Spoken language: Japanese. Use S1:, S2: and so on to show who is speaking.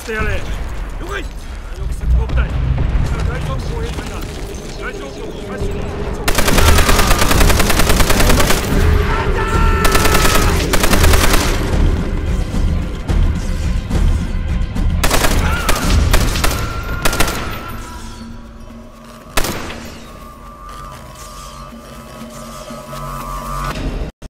S1: せてやれ。了解。よく接合部隊。外国護衛隊だ。外上部を開始。